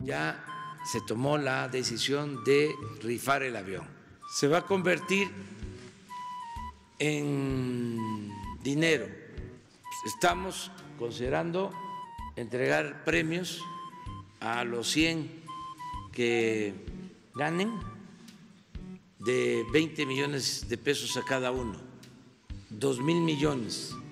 ya se tomó la decisión de rifar el avión. Se va a convertir en dinero. Estamos considerando entregar premios a los 100 que ganen de 20 millones de pesos a cada uno, 2,000 millones